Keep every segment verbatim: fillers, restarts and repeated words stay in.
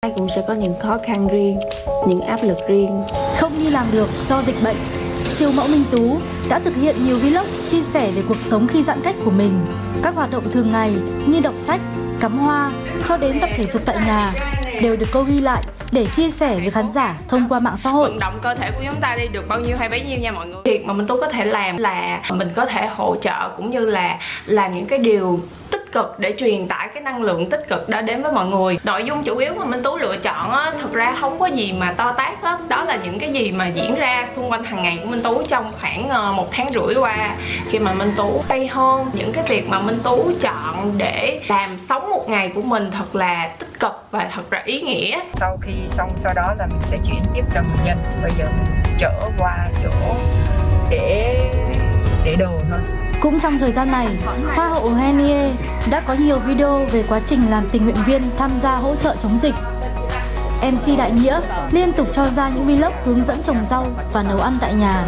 Ai cũng sẽ có những khó khăn riêng, những áp lực riêng. Không đi làm được do dịch bệnh, siêu mẫu Minh Tú đã thực hiện nhiều vlog chia sẻ về cuộc sống khi giãn cách của mình. Các hoạt động thường ngày như đọc sách, cắm hoa cho đến tập thể dục tại nhà đều được cô ghi lại để chia sẻ với khán giả thông qua mạng xã hội. Vận động cơ thể của chúng ta đi được bao nhiêu hay bấy nhiêu nha mọi người. Việc mà Minh Tú có thể làm là mình có thể hỗ trợ cũng như là làm những cái điều tích cực để truyền tải cái năng lượng tích cực đó đến với mọi người. Nội dung chủ yếu mà Minh Tú lựa chọn á, thực ra không có gì mà to tát hết. Đó là những cái gì mà diễn ra xung quanh hàng ngày của Minh Tú trong khoảng một tháng rưỡi qua, khi mà Minh Tú stay home. Những cái việc mà Minh Tú chọn để làm sống một ngày của mình thật là tích cực và thật là ý nghĩa. Sau khi xong sau đó là mình sẽ chuyển tiếp cho bệnh nhân. Bây giờ mình chở qua chỗ để để đồ thôi. Cũng trong thời gian này, Hoa hậu Henie đã có nhiều video về quá trình làm tình nguyện viên tham gia hỗ trợ chống dịch. em xê Đại Nghĩa liên tục cho ra những vlog hướng dẫn trồng rau và nấu ăn tại nhà.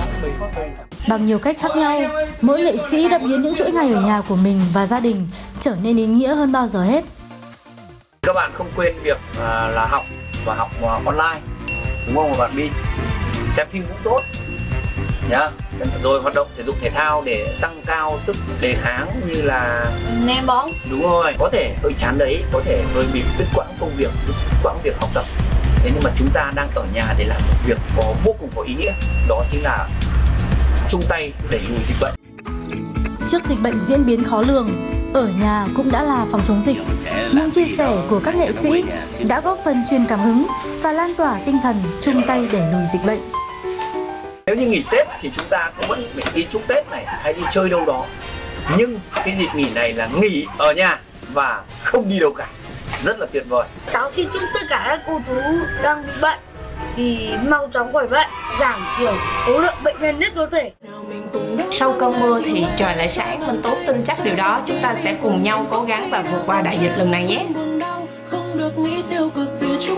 Bằng nhiều cách khác nhau, mỗi nghệ sĩ đã biến những chuỗi ngày ở nhà của mình và gia đình trở nên ý nghĩa hơn bao giờ hết. Các bạn không quên việc uh, là học và học uh, online, đúng không bạn Bin? Xem phim cũng tốt nhá. Rồi hoạt động thể dục thể thao để tăng cao sức đề kháng như là ném bóng. Đúng rồi, có thể hơi chán đấy, có thể hơi bị đứt quãng công việc, đứt quãng việc học tập. Thế nhưng mà chúng ta đang ở nhà để làm một việc có vô cùng có ý nghĩa, đó chính là chung tay đẩy lùi dịch bệnh. Trước dịch bệnh diễn biến khó lường, ở nhà cũng đã là phòng chống dịch. Những chia sẻ của các nghệ sĩ đã góp phần truyền cảm hứng và lan tỏa tinh thần chung tay đẩy lùi dịch bệnh. Nếu như nghỉ Tết thì chúng ta cũng vẫn phải đi chúc Tết này hay đi chơi đâu đó. Nhưng cái dịp nghỉ này là nghỉ ở nhà và không đi đâu cả. Rất là tuyệt vời. Cháu xin chúc tất cả các cô chú đang bị bệnh thì mau chóng khỏi bệnh, giảm thiểu số lượng bệnh nhân nhất có thể. Sau cơn mưa thì trời lại sáng, Minh Tú tin chắc điều đó. Chúng ta sẽ cùng nhau cố gắng và vượt qua đại dịch lần này nhé.